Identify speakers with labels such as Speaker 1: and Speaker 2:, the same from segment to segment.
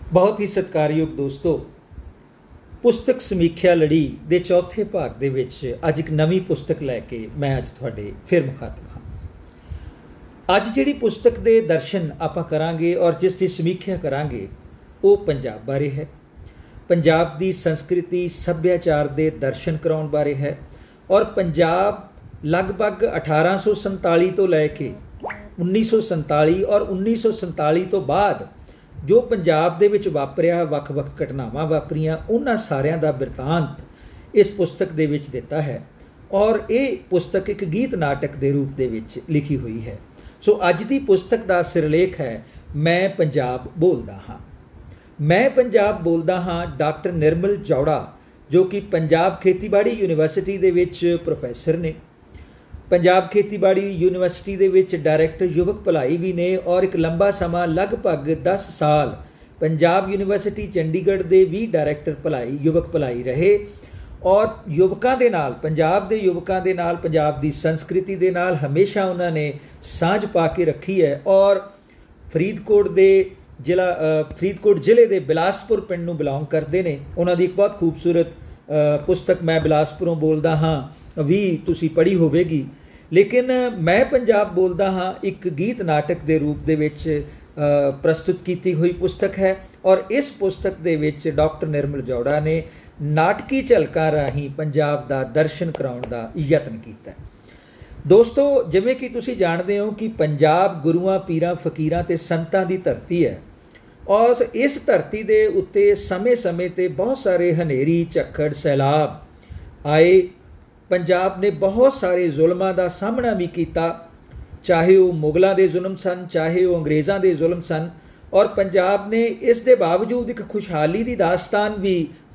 Speaker 1: बहुत ही सत्कारयोग दोस्तों, पुस्तक समीख्या लड़ी दे चौथे भाग दे विच अज एक नवी पुस्तक लैके मैं अज तुहाडे फिर मुखातब हाँ। अज जिहड़ी पुस्तक दे दर्शन आपां करांगे और जिस दी समीख्या करांगे वो पंजाब बारे है। पंजाब दी संस्कृति सभ्याचार दे दर्शन कराउण बारे है और पंजाब लगभग 1847 तो लैके 1947 और 1947 तो बाद जो पंजाब दे विच वापरिया वख-वख घटनावां वापरियां उन्हां सारियां दा बिरतांत इस पुस्तक दे विच दिता है और ये पुस्तक एक गीत नाटक दे रूप दे विच लिखी हुई है। सो अज दी पुस्तक दा सिरलेख है मैं पंजाब बोलदा हाँ। मैं पंजाब बोलदा हाँ डॉक्टर निर्मल जौड़ा जो कि पंजाब खेतीबाड़ी यूनीवर्सिटी दे विच प्रोफैसर ने, पंजाब खेतीबाड़ी यूनीवर्सिटी दे विच डायरैक्टर युवक भलाई भी ने और एक लंबा समा लगभग 10 साल पंजाब यूनीवर्सिटी चंडीगढ़ दे भी डायरैक्टर भलाई युवक भलाई रहे और युवकां दे नाल पंजाब दे युवकां दे नाल पंजाब दी संस्कृति दे नाल हमेशा उन्होंने सांझ पा के रखी है और फरीदकोट दे फरीदकोट जिले के बिलासपुर पिंड नूं बिलोंग करते हैं। उन्होंने एक बहुत खूबसूरत पुस्तक मैं बिलासपुरों बोलदा हाँ भी तुसी पढ़ी होवेगी, लेकिन मैं पंजाब बोलदा हाँ एक गीत नाटक के रूप दे विच प्रस्तुत की हुई पुस्तक है और इस पुस्तक दे विच डॉक्टर निर्मल जौड़ा ने नाटकी झलकां राहीं पंजाब दा दर्शन कराउण दा यतन कीता। दोस्तों, जिवें कि तुसी जाणदे हो कि पंजाब गुरुआं पीरां फकीरां ते संतां दी धरती है और इस धरती दे उत्ते समय समय ते बहुत सारे हनेरी झक्खड़ सैलाब आए। पंजाब ने बहुत सारे जुल्मां दा सामना भी किया, चाहे वो मुगलों के जुल्म सन चाहे वो अंग्रेज़ों के जुल्म सन, और पंजाब ने इस दे बावजूद एक खुशहाली की दास्तान भी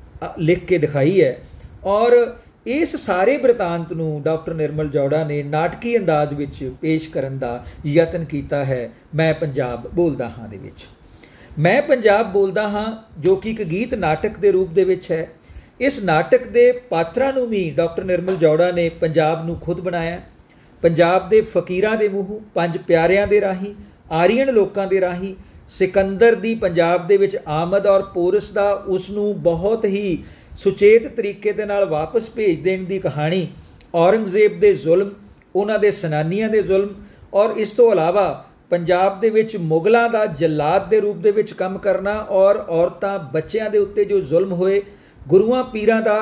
Speaker 1: लिख के दिखाई है और इस सारे बिरतांत नूं डॉक्टर निर्मल जौड़ा ने नाटकी अंदाज विच पेश करन दा यतन कीता है मैं पंजाब बोलदा हाँ दे विच। मैं पंजाब बोलदा हाँ जो कि एक गीत नाटक के रूप दे विच है। इस नाटक के पात्रां नूं भी डॉक्टर निर्मल जौड़ा ने पंजाब नूं खुद बनाया। पंजाब के फकीरां दे मूँहों, पंज प्यारियां दे राही, आरीयन लोकां दे राही, सिकंदर दी पंजाब दे विच आमद और पोरस दा उसनूं बहुत ही सुचेत तरीके दे नाल वापस भेज देण दी कहानी, औरंगजेब दे जुल्म, उन्हां दे सनानियां दे जुल्म और इस तो इलावा पंजाब दे विच मुगलों का जल्लाद दे रूप दे विच काम करना और औरतां बच्चियां दे उत्ते जो जुल्म होए, गुरुआं पीरां दा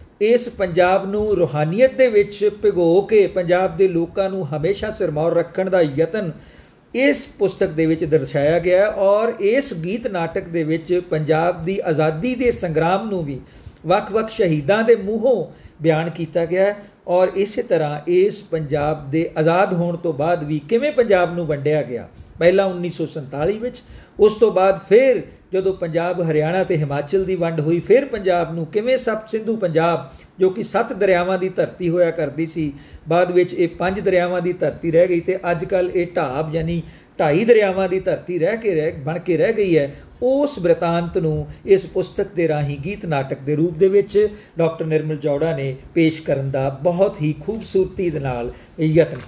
Speaker 1: इस पंजाब नूं रूहानीयत दे विच भिगो के पंजाब दे लोकां नूं हमेशा सिरमौर रखण दा यतन इस पुस्तक दे विच दर्शाया गया और इस गीत नाटक दे विच पंजाब दी आज़ादी दे संग्राम नूं भी वख-वख शहीदां दे मूँहों बयान किया गया और इस तरह इस पंजाब दे आज़ाद होने तो बाद भी किवें पंजाब नूं वंडिया गया। पहला 1947 विच, उस तो बाद फिर जदों पंजाब हरियाणा ते हिमाचल की वंड हुई फिर पंजाब नूं किवें सब सिंधु पंजाब जो कि 7 दरियावां की धरती होया करती सी, बाद विच ये 5 दरियावां की धरती रह गई तो अजकल ये ढाब यानी 2.5 दरियावां की धरती बन के रह गई है। उस बिरतांत नूं इस पुस्तक के राही गीत नाटक के रूप दे विच डॉक्टर निर्मल जौड़ा ने पेश करन दा बहुत ही खूबसूरती दे नाल यतन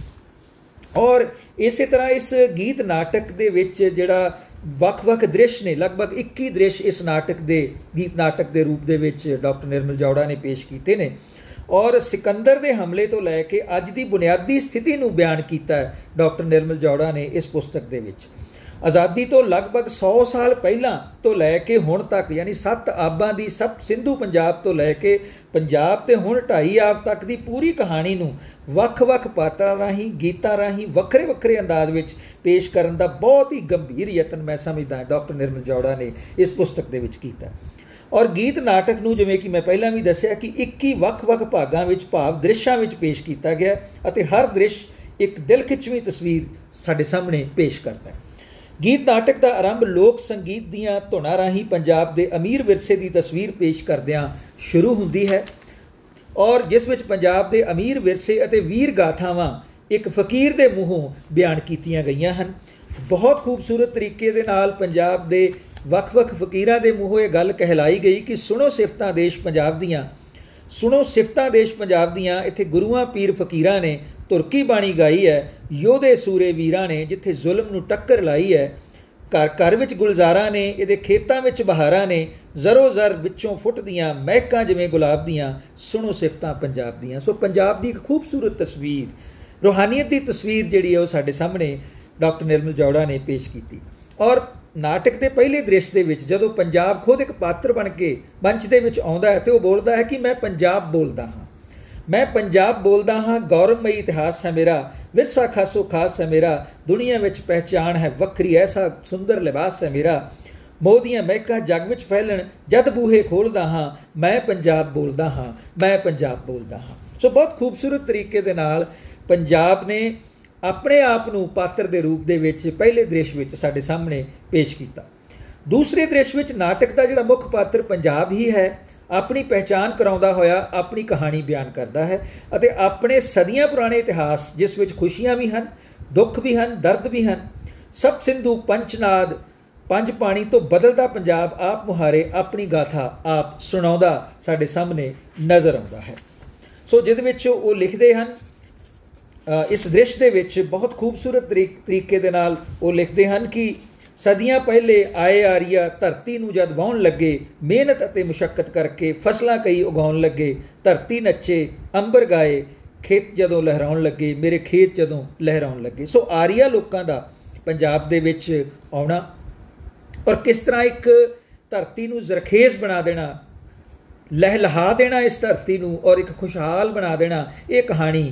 Speaker 1: कीता और इस तरह इस गीत नाटक दे विच जिहड़ा वख-वख दृश्य ने लगभग 21 दृश्य इस नाटक दे गीत नाटक के रूप दे विच डॉक्टर निर्मल जौड़ा ने पेश किए ने और सिकंदर के हमले तो लैके अज की बुनियादी स्थिति नूं बयान किया है डॉक्टर निर्मल जौड़ा ने इस पुस्तक दे विच। आज़ादी तो लगभग 100 साल पहला तो लैके हुण तक यानी 7 आबां की सब सिंधु पंजाब तो लैके पंजाब ते हुण 2.5 आब तक की पूरी कहानी नूं वख-वख पात्रां राहीं गीतां राहीं वक्रे वक्रे अंदाज विच पेश करन दा बहुत ही गंभीर यतन मैं समझदा डॉक्टर निर्मल जौड़ा ने इस पुस्तक दे विच कीता और गीत नाटक नूं जिवें कि मैं पहलां भी दस्सिया कि 21 वख-वख भागां विच भाव दृश्यां विच पेश किया गया अते हर दृश्य एक दिल खिचवीं तस्वीर साडे सामने पेश करता है। गीत नाटक का आरंभ लोक संगीत दीआं धुनां राहीं पंजाब के अमीर विरसे की तस्वीर पेश करदिआं शुरू हुंदी है और जिस विच पंजाब के अमीर विरसे अते वीर गाथावां एक फकीर के मूँहों बयान कीतियां गईयां हन। बहुत खूबसूरत तरीके दे नाल पंजाब के वख-वख फकीरां के मूँहों यह गल कहलाई गई कि सुनो सिफतां देश पंजाब दीआं, सुनो सिफतां देश पंजाब दीआं। इत्थे गुरुआं पीर फकीरां ने तुरकी बाणी गाई है, योधे सूरे वीरां ने जिथे जुल्म नूं टक्कर लाई है, घर घर विच गुलजारा ने, इहदे खेतां विच बहारां ने, जरो जर विचों फुटदियां महकां जिवें गुलाब दियां, सुनो सिफतां पंजाब दियां। सो पंजाब दी एक खूबसूरत तस्वीर, रूहानीयत दी तस्वीर जिहड़ी है वो साडे सामने डॉक्टर निर्मल जौड़ा ने पेश की। और नाटक के पहले दृश्य दे विच जदों पंजाब खुद एक पात्र बन के मंच दे विच आउंदा है तो वो बोलदा है कि मैं पंजाब बोलदा हाँ, मैं पंजाब बोलदा हाँ, गौरवमई इतिहास है मेरा, विरसा खासो खास है मेरा, दुनिया विच पहचान है वक्री, ऐसा सुंदर लिबास है मेरा, मोदियां महकां जग विच फैलन, जद बूहे खोलदा हाँ, मैं पंजाब बोलदा हाँ, मैं पंजाब बोलदा हाँ। सो बहुत खूबसूरत तरीके दे नाल पंजाब ने अपने आप नूं पात्र के रूप दे विच पहले दृश्य विच साडे सामने पेश किया। दूसरे दृश्य विच नाटक का जिहड़ा मुख पात्र पंजाब ही है, अपनी पहचान कराउंदा होया अपनी कहानी बयान करता है अते अपने सदियां पुराने इतिहास जिस विच खुशियां भी हैं, दुख भी हैं, दर्द भी हैं, सब सिंधु पंचनाद पंज पानी तो बदलदा पंजाब आप मुहारे अपनी गाथा आप सुणाउंदा साडे सामने नज़र आउंदा है। सो जिहदे विच वो लिखदे हैं, इस दृश्य दे विच बहुत खूबसूरत तरीके दे नाल वो लिखते हैं कि सदियां पहले आए आरिया धरती नूं जद वाहुण लगे, मेहनत अते मुशक्कत करके फसलां कई उगाउण लगे, धरती नच्चे अंबर गाए, खेत जदों लहराउण लगे, मेरे खेत जदों लहराउण लगे। सो आरिया लोकां दा पंजाब दे विच आउणा और किस तरह एक धरती नूं जरखेज़ बना देना, लहलहा देना इस धरती नूं और एक खुशहाल बना देना, ये कहानी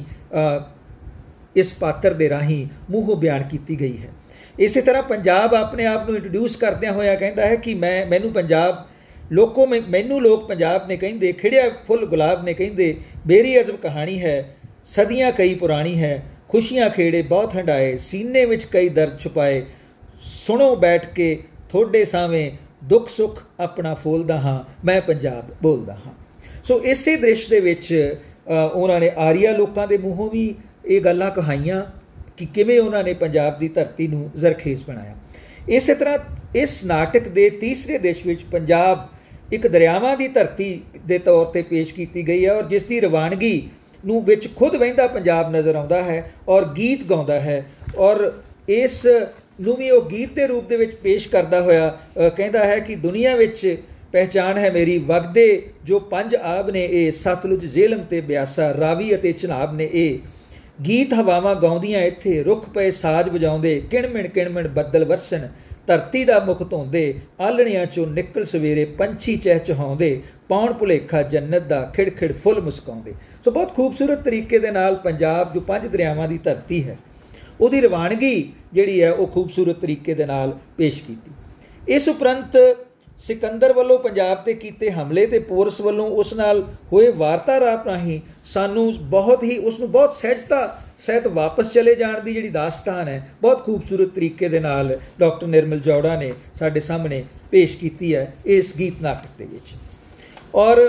Speaker 1: इस पात्र दे राही मूहों बयान की गई है। इसी तरह पंजाब अपने आप को इंट्रोड्यूस करदਿਆਂ होया कहता है कि मैनू पंजाब लोगों मैनू लोग पंजाब ने कहिंदे, खिड़िया फुल गुलाब ने कहिंदे, मेरी अजब कहानी है सदियां कई पुरानी है, खुशियां खेड़े बहुत हंडाए, सीने विच कई दर्द छुपाए, सुनो बैठ के थोड़े सावें दुख सुख अपना फोलदा हाँ, मैं पंजाब बोलदा हाँ। सो इसे दृश्य दे विच उन्होंने आरिया लोगों के मूहों भी ये गल्लां कहाइयां कि किवें उन्होंने पंजाब की धरती नूं जरखेज़ बनाया। इस तरह इस नाटक के तीसरे देश विच पंजाब एक दरियावां की धरती के तौर पर पेश की गई है और जिसकी रवानगी नूं विच खुद वहिंदा पंजाब नज़र आउंदा है और गीत गाउंदा है और इस नूं भी वो गीत के रूप दे विच पेश करदा होया कहता है कि दुनिया विच पहचान है मेरी, वगदे जो पंज आब ने ये, सतलुज झेलम ते ब्यासा, रावी अते चनाब ने ये, गीत हवावां गाउंदियां इत्थे, रुख पे साज वजाउंदे, किणमिण बदल वरसन, धरती दा मुख धोंदे, आलणियां चों निकल सवेरे, पंछी चहचहाउंदे, पाउण भुलेखा जन्नत दा, खिड़खिड़ फुल मुस्काउंदे। सो बहुत खूबसूरत तरीके दे नाल पंजाब जो पंज दरियावां दी धरती है उहदी रवानगी जिहड़ी है वो खूबसूरत तरीके दे नाल पेश कीती। इस उपरंत सिकंदर वालों पंजाब ते कीते हमले ते पोरस वालों उस नाल होए वार्तालाप राही सानू बहुत ही उसनूं बहुत सहजता सहित वापस चले जाण दी जिहड़ी दास्तान है बहुत खूबसूरत तरीके दे नाल डॉक्टर निर्मल जौड़ा ने साडे सामने पेश की है इस गीत नाटक दे विच। और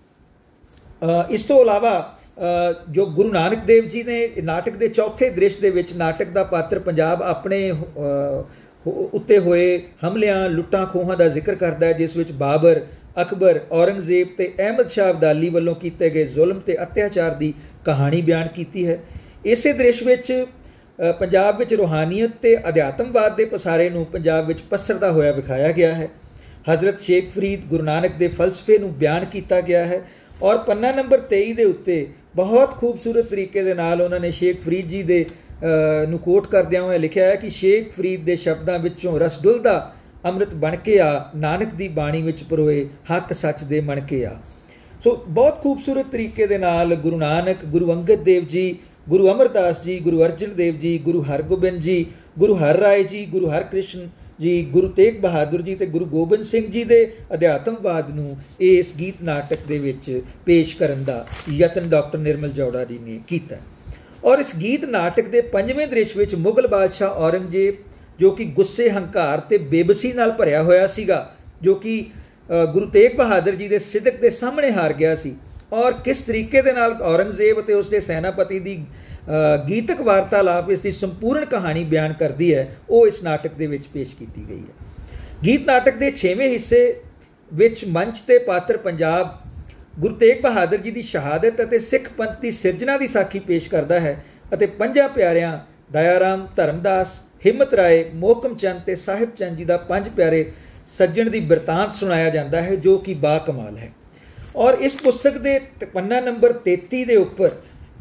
Speaker 1: इस तो इलावा जो गुरु नानक देव जी ने नाटक के चौथे दृश्य दे विच नाटक का पात्र पंजाब अपने उत्ते होए हमलियां लुट्टां खोहां का जिक्र करता है जिस विच बाबर, अकबर, औरंगजेब ते अहमद शाह अब्दाली वालों किए गए जुल्म ते अत्याचार की कहानी बयान की है। इसे दृश्य विच पंजाब विच रूहानीयत ते अध्यात्मवाद के पसारे नूं पंजाब विच पसरदा होया विखाया गया है। हज़रत शेख फरीद गुरु नानक के फलसफे नूं बयान किया गया है और पन्ना नंबर 23 के उत्ते बहुत खूबसूरत तरीके दे नाल उन्होंने शेख फरीद जी दे नूं कोट करदिआं होए लिखिआ है कि शेख फरीद के शब्दों विचों रस डुलदा अमृत बन के आ, नानक दी बाणी विच परोए हक सच दे मन के आ। सो बहुत खूबसूरत तरीके दे नाल गुरु नानक, गुरु अंगद देव जी, गुरु अमरदास जी, गुरु अर्जन देव जी, गुरु हरगोबिंद जी, गुरु हर राय जी, गुरु हरकृष्ण जी, गुरु तेग बहादुर जी ते गुरु गोबिंद सिंह जी दे अध्यात्मवाद नूं इस गीत नाटक दे विच पेश करन दा यतन डॉक्टर निर्मल जौड़ा जी ने कीता। और इस गीत नाटक के 5वें दृश्य विच मुगल बादशाह औरंगजेब जो कि गुस्से हंकार ते बेबसी नाल भरिया होया सीगा, जो कि गुरु तेग बहादुर जी के सिदक के सामने हार गया सी और किस तरीके दे नाल औरंगजेब ते उसके सैनापति की गीतक वार्तालाप इसकी संपूर्ण कहानी बयान करती है वो इस नाटक के विच पेश की गई है। गीत नाटक के 6वें हिस्से विच मंच ते पात्र पंजाब गुरु तेग बहादुर जी की शहादत और सिख पंथ की सिरजना की साखी पेश करता है और 5 प्यारियां दयाराम, धर्मदास, ਹਿੰਮਤ ਰਾਏ, ਮੋਹਕਮ ਚੰਦ ਤੇ ਸਾਹਿਬ ਚੰਦ ਜੀ ਦਾ 5 ਪਿਆਰੇ ਸੱਜਣ ਦੀ ਬਿਰਤਾਂਤ ਸੁਣਾਇਆ ਜਾਂਦਾ ਹੈ, ਜੋ ਕਿ ਬਾ ਕਮਾਲ ਹੈ। ਔਰ ਇਸ ਪੁਸਤਕ ਦੇ ਪੰਨਾ ਨੰਬਰ 33 ਦੇ ਉੱਪਰ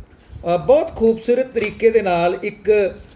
Speaker 1: ਬਹੁਤ ਖੂਬਸੂਰਤ ਤਰੀਕੇ ਦੇ ਨਾਲ ਇੱਕ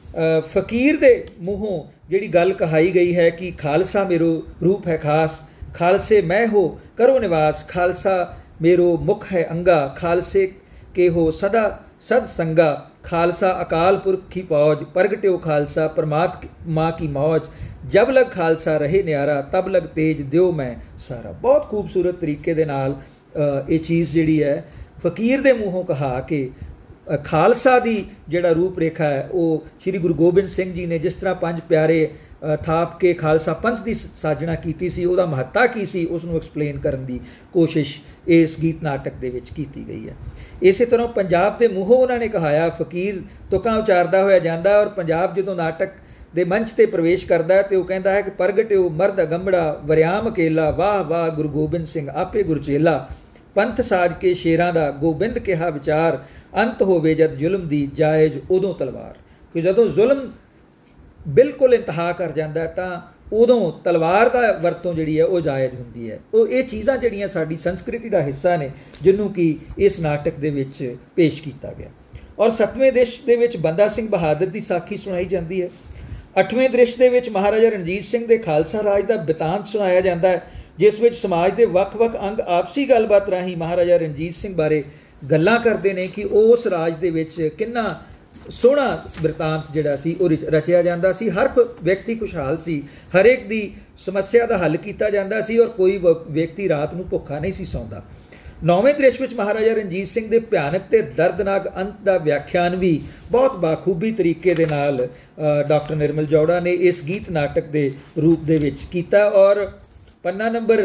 Speaker 1: ਫਕੀਰ ਦੇ ਮੂੰਹੋਂ ਜਿਹੜੀ ਗੱਲ ਕਹਾਈ ਗਈ ਹੈ ਕਿ ਖਾਲਸਾ ਮੇਰੋ ਰੂਪ ਹੈ ਖਾਸ, ਖਾਲਸੇ ਮੈਂ ਹੋ ਕਰੋ ਨਿਵਾਸ, ਖਾਲਸਾ ਮੇਰੋ ਮੁਖ ਹੈ ਅੰਗਾ, ਖਾਲਸੇ ਕੇ ਹੋ ਸਦਾ सद संगा, खालसा अकाल पुरख की फौज, प्रगट्यो खालसा परमात्मा की मौज, जब लग खालसा रहे न्यारा, तब लग तेज द्यो मैं सारा। बहुत खूबसूरत तरीके दे नाल ये चीज़ जिहड़ी है फकीर दे मूँहों कहा कि खालसा दी जिहड़ा रूप रेखा है वो श्री गुरु गोबिंद सिंह जी ने जिस तरह 5 प्यारे थाप के खालसा पंथ की साजना की सी, ਉਹਦਾ महत्ता की सी, उसनूं एक्सप्लेन करन दी कोशिश इस गीत नाटक दे विच कीती गई है। इस तरह पंजाब के मूँहों उन्होंने कहाया फकीर तुकां उचारदा होया जांदा, और पंजाब जदों नाटक दे मंच ते प्रवेश करदा है तो वह कहता है कि प्रगट्यो मर्द अगंबड़ा वरियाम अकेला, वाह वाह गुरु गोबिंद सिंह आपे गुरचेला, पंथ साज के शेरां दा गोबिंद कहा विचार, अंत होवे जद जुल्म दी जायज उदों तलवार। कि जदों जुल्म बिल्कुल इंतहा कर जाता है तो उदों तलवार का वरतों जी है वह जायज़ होंगी है। तो ये चीज़ां जिहड़ियां साडी संस्कृति का हिस्सा ने जिन्हों कि इस नाटक दे विच पेश किया गया। और 7वें दृश्य दे विच बंदा सिंह बहादुर की साखी सुनाई जाती है। 8वें दृश्य दे विच महाराजा रणजीत सिंह के खालसा राज का बितांत सुनाया जाता है, जिस विच समाज के वक्-वक् अंग आपसी गलबात राही महाराजा रणजीत सिंह बारे गल्लां करते हैं कि उस राज दे विच किन्ना सोहना बिरतांत जिहड़ा सी वो रचिया जाता सी। हर व्यक्ति खुशहाल सी, हरेक दी समस्या का हल किया जाता सी और कोई व्यक्ति रात नूं भुखा नहीं सी सौंदा। 9वें दृश्य विच महाराजा रणजीत सिंह के भयानक ते दर्दनाक अंत का व्याख्यान भी बहुत बाखूबी तरीके दे नाल डॉक्टर निर्मल जौड़ा ने इस गीत नाटक के रूप दे विच कीता। और पन्ना नंबर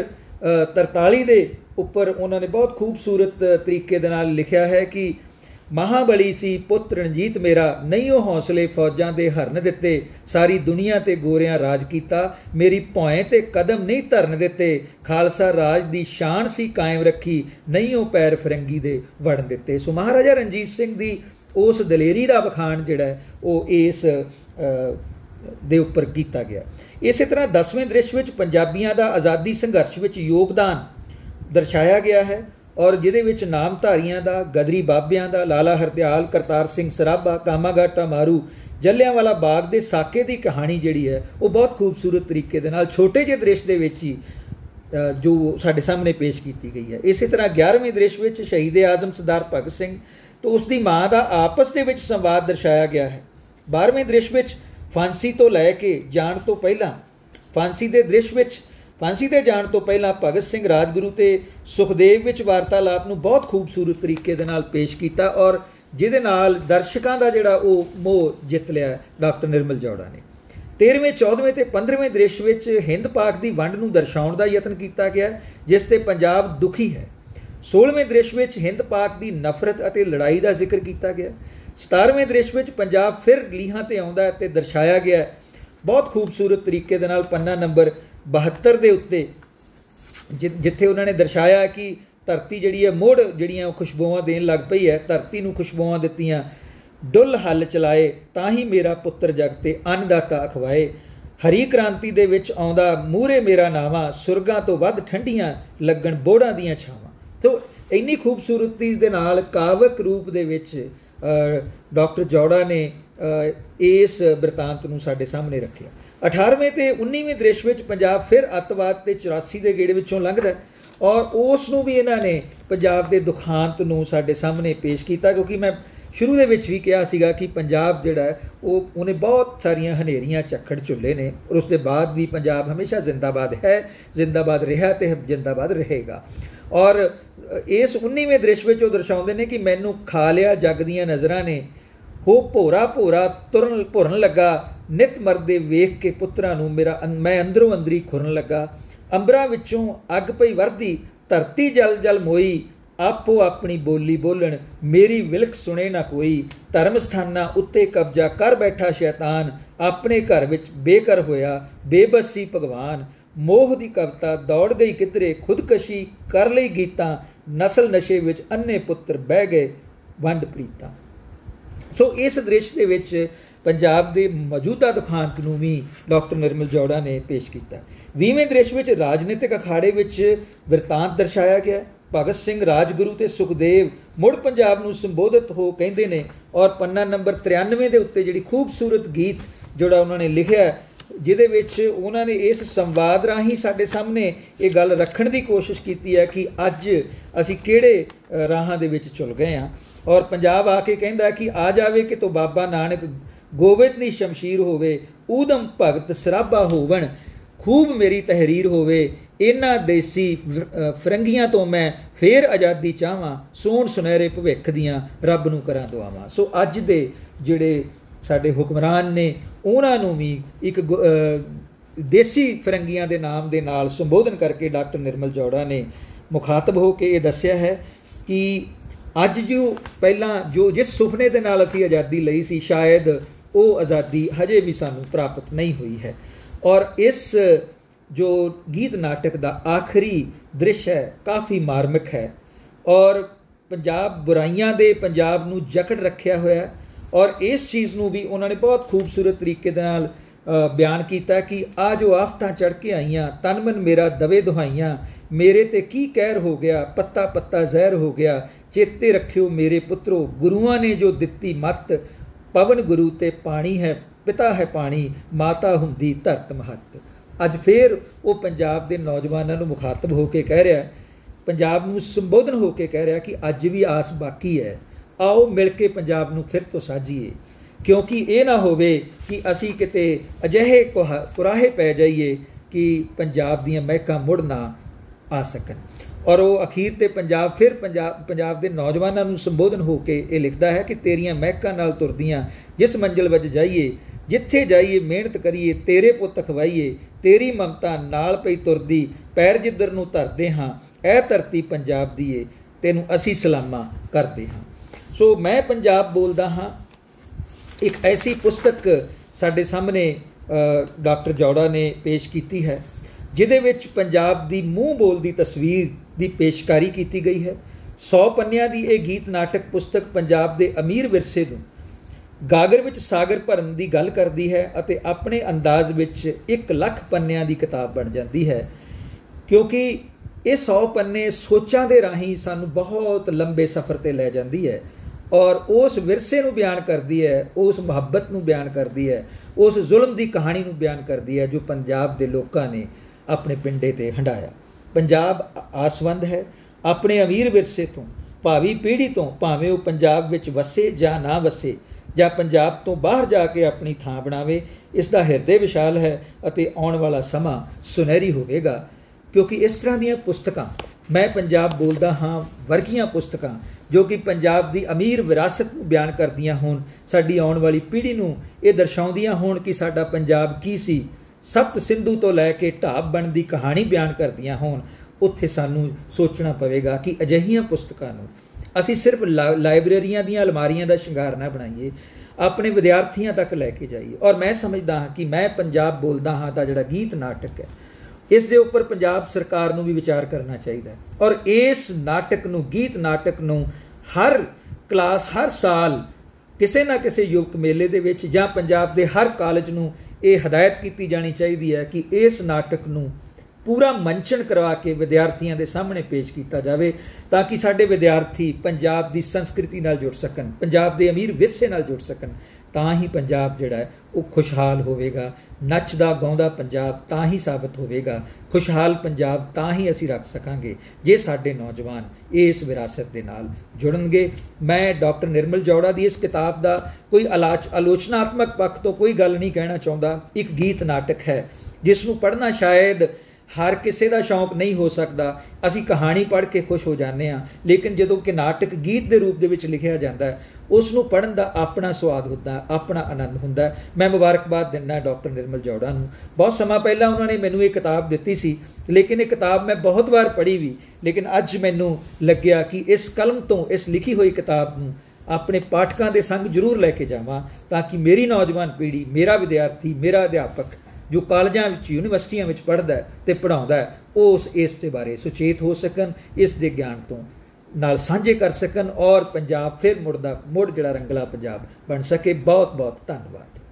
Speaker 1: 43 के उपर उन्होंने बहुत खूबसूरत तरीके दे नाल लिखिया है कि महाबली सी पुत रणजीत मेरा, नहीं ओ हौसले फौजां दे हरन दिते, सारी दुनिया ते गोरियां राज कीता, मेरी भौएं ते कदम नहीं धरन दिते, खालसा राज दी शान सी कायम रखी, नहीं ओ पैर फिरंगी दे वड़न दिते। सो महाराजा रणजीत सिंह दी उस दलेरी का बखान जिहड़ा है वो इस दे उपर कीता गया। इस तरह 10वें दृश्य विच पंजाबियों का आज़ादी संघर्ष विच योगदान दर्शाया गया है और जिहदे विच नामधारियां दा, गदरी बाबियां दा, लाला हरदयाल, करतार सिंह सराभा, कामाघाटा मारू, जलियांवाला बाग दे साके की कहानी जिहड़ी है वो बहुत खूबसूरत तरीके दे नाल छोटे जे दृश्य दे विच ही जो साडे सामने पेश की गई है। इस तरह 11वें दृश्य विच शहीद आजम सरदार भगत सिंह तो उसकी माँ का आपस दे विच संवाद दर्शाया गया है। 12वें दृश्य विच फांसी तो लैके जाण तो पहला, फांसी के दृश्य विच फांसी ते जाण तो पहला भगत सिंह राजगुरु ते सुखदेव विच वार्तालाप नूं बहुत खूबसूरत तरीके दे नाल पेश किया और जिहदे नाल दर्शकों का जिहड़ा वो मोह जित लिया डॉक्टर निर्मल जौड़ा ने। 13वें 14वें ते 15वें दृश्य विच हिंद पाक की वंड नूं दर्शाउण दा यतन किया गया जिस ते पंजाब दुखी है। 16वें दृश्य विच हिंद पाक की नफरत अते लड़ाई का जिक्र किया गया। 17वें दृश्य विच पंजाब फिर लीहां ते आउंदा है ते दर्शाया गया बहुत खूबसूरत तरीके दे नाल। पन्ना नंबर 72 के उत्ते जिथे उन्होंने दर्शाया कि धरती जिहड़ी है मुड़ जिहड़ियां खुशबुआं देन लग पई है, धरती नूं खुशबुआं दित्तियां, डुल हल चलाए ताही मेरा पुत्र जगते अन्नदाता अखवाए, हरी क्रांति दे विच आउंदा मूहरे मेरा नावा, सुरगां तो वध ठंडियां लगण बोड़ां दीयां छावां। तो इन्नी खूबसूरती दे नाल कावक रूप दे विच डॉक्टर जौड़ा ने इस बिरतांत नूं साडे सामने रखिया। 18वें ते 19वें दृश्य विच पंजाब फिर अतवाद ते 84 के गेड़ विचों लंघदा और उस नूं भी इन्हां ने पंजाब के दुखांत नूं साडे सामने पेश किया, क्योंकि मैं शुरू दे विच भी कहा सीगा कि पंजाब जिहड़ा है वो उन्हें बहुत सारियां हनेरियां झक्खड़ झुल्ले ने और उसके बाद भी पंजाब हमेशा जिंदाबाद है, जिंदाबाद रहा ते जिंदाबाद रहेगा। और इस 19वें दृश्य विच वो दर्शाउंदे ने कि मैनू खा लिया जग दीयां नज़रां ने, हो भोरा भोरा तुरन भुरन लगा, नित मरदे वेख के पुत्रां नूं मेरा मैं अंदरों अंदरी खुरन लगा, अंबरां विचों अग पई वरदी, धरती जल जल मोई, आपो अपनी बोली बोलन, मेरी विलख सुने ना कोई, धर्म स्थाना उत्ते कब्जा कर बैठा शैतान, अपने घर विच बेकर होया बेबसी भगवान, मोह दी कविता दौड़ गई किधरे, खुदकशी कर लई गीतां, नस्ल नशे विच अन्ने पुत्र बह गए वंड प्रीतां। सो इस दृश्य दे विच पंजाब के मौजूदा दुखांत नूं भी डॉक्टर निर्मल जौड़ा ने पेश किया। 20वें दृश में राजनीतिक अखाड़े में बिरतांत दर्शाया गया। भगत सिंह, राजगुरू ते सुखदेव मुड़ पंजाब नूं संबोधित हो कहते हैं और पन्ना नंबर 93 के उत्ते जिहड़ी खूबसूरत गीत जोड़ा उन्होंने लिखिया, जिहदे विच उन्होंने इस संवाद राही साडे सामने ये गल रखण दी कोशिश की है कि अज असी किहड़े राहां दे विच चुल गए हाँ। और पंजाब आके कहंदा कि आ जावे कि तो बाबा नानक गोविंद दी शमशीर होवे, ऊधम भगत सराबा होवन, खूब मेरी तहरीर होवे, इन्हां देसी फिरंगियां तो मैं फिर आज़ादी चाहवां, सोहण सुनहरे भविख दियां रब नूं करां दुआवां। सो अज दे जिहड़े साडे हुक्मरान ने उन्हां नूं भी एक देसी फिरंगियां दे नाम दे नाल संबोधन करके डॉक्टर निर्मल जौड़ा ने मुखातब हो के ये दस्सिया है कि अज जो पहला जो जिस सुपने दे नाल असीं आज़ादी लई सी, शायद वो आज़ादी हजे भी सानूं प्राप्त नहीं हुई है। और इस जो गीत नाटक का आखिरी दृश्य है काफ़ी मार्मिक है और पंजाब बुराइयां दे पंजाब नूं जकड़ रखिया होया है। और इस चीज़ नूं भी उन्होंने बहुत खूबसूरत तरीके दे नाल बयान किया कि आ जो आफतां चढ़ के आईयां, तन मन मेरा दवे दुहाइयां, मेरे ते की कहर हो गया, पत्ता पत्ता जहर हो गया, चेते रखियो मेरे पुत्रो, गुरुआं ने जो दित्ती मत, पवन गुरु ते पानी है, पिता है पानी, माता हुंदी धरत महत। अज फिर वो पंजाब के नौजवानों नूं मुखातब होकर कह रहा है, पंजाब नूं संबोधन होकर कह रहा कि अज भी आस बाकी है, आओ मिल के पंजाब नूं फिर तो साझीए, क्योंकि ये ना होवे कि असी किते अजिहे कुराहे पै जाइए कि पंजाब दीयां महकां मुड़ ना आ सकन। और वो अखीर ते पंजाब के नौजवानों नूं संबोधन होकर ये लिखता है कि तेरियां महकां नाल तुरदियां जिस मंजिल वच जाइए, जिथे जाइए मेहनत करिए, तेरे पुत खवाइए, तेरी ममता नाल पई तुरदी, पैर जिधर नूं धरदे हाँ, ऐ धरती पंजाब दी ए, तैनूं असी सलामा करदे हाँ। सो मैं पंजाब बोलदा हाँ एक ऐसी पुस्तक साडे सामने डॉक्टर जौड़ा ने पेश की है, जिहदे विच पंजाब दी मूँह बोलदी तस्वीर की पेशकारी की गई है। 100 पन्नियां दी ये गीत नाटक पुस्तक पंजाब के अमीर विरसे नूं गागर विच सागर भरन की गल करती है अते अपने अंदाज विच 1 लाख पन्नियां की किताब बन जाती है, क्योंकि ये 100 पन्ने सोचां दे राही सानूं बहुत लंबे सफ़र ते लै जाती है और उस विरसे नूं बयान करती है, उस मुहब्बत नूं बयान करती है, उस जुल्म की कहानी नूं बयान करती है जो पंजाब के लोगों ने अपने पिंडे ते हंडाया। पंजाब आसवंद है अपने अमीर विरसे तो, भावी पीढ़ी तो, भावें वो पंजाब विच वसे जां ना वसे, जां पंजाब तो बाहर जाके अपनी थां बनावे, इसका हिरदे विशाल है अते आउण वाला समा सुनहरी होवेगा। क्योंकि इस तरह दीयां पुस्तकां मैं पंजाब बोलदा हाँ वर्गियां पुस्तकां जो कि पंजाब की अमीर विरासत नूं बयान करदियां होण, साडी आउण वाली पीढ़ी नूं ये दर्शाउंदियां होण कि साडा पंजाब की सी, सप्त सिंधु तो लैके ढाब बन की कहानी बयान करदियां होण, उत्थे सानूं सोचना पवेगा कि अजिहियां पुस्तकां नूं असीं सिर्फ लाइब्रेरियां दीयां अलमारियां दा शिंगार ना बनाइए, अपने विद्यार्थियों तक लैके जाइए। और मैं समझदा हाँ कि मैं पंजाब बोलदा हाँ दा जिहड़ा गीत नाटक है इस दे उपर पंजाब सरकार नूं भी विचार करना चाहिए और इस नाटक नूं गीत नाटक नूं हर क्लास हर साल किसी ना किसी युवक मेले दे विच जां पंजाब दे हर कॉलेज नूं ये हदायत की जानी चाहिए है कि इस नाटक नूं पूरा मंचन करवा के विद्यार्थियों के सामने पेश किया जाए ताकि साडे विद्यार्थी पंजाब की संस्कृति नाल जुड़ सकन, पंजाब के अमीर विरसे नाल जुड़ सकन, तां ही पंजाब जिहड़ा है वो खुशहाल होवेगा। नचदा गाउंदा पंजाब तां ही साबित होवेगा, खुशहाल पंजाब तां ही असीं रख सकांगे जे साडे नौजवान इस विरासत दे नाल जुड़नगे। मैं डॉक्टर निर्मल जौड़ा की इस किताब का कोई आलोचनात्मक पक्ष तो कोई गल नहीं कहना चाहता। एक गीत नाटक है जिसनूं पढ़ना शायद हर किसी का शौक नहीं हो सकता, असी कहानी पढ़ के खुश हो जाते हैं, लेकिन जो कि नाटक गीत के रूप के लिखा जाता है उसनूं पढ़न का अपना स्वाद होता है, अपना आनंद होता है। मैं मुबारकबाद दिना डॉक्टर निर्मल जौड़ा नूं। बहुत समा पहला उन्होंने मैनूं ये किताब दी सी, लेकिन ये किताब मैं बहुत बार पढ़ी भी, लेकिन अज मैनूं लग्या कि इस कलम तो इस लिखी हुई किताब नूं अपने पाठकों के संग जरूर लैके जावां ताकि मेरी नौजवान पीढ़ी, मेरा विद्यार्थी, मेरा अध्यापक जो कॉलेजों यूनिवर्सिटियों में पढ़ता है तो पढ़ाता है उस इस बारे सुचेत हो सकन, इस दे ज्ञान तो ਨਾਲ ਸਾਂਝੇ ਕਰ ਸਕਣ ਔਰ ਪੰਜਾਬ ਫਿਰ ਮੁੜ ਜਿਹੜਾ ਰੰਗਲਾ ਪੰਜਾਬ ਬਣ ਸਕੇ। ਬਹੁਤ ਬਹੁਤ ਧੰਨਵਾਦ।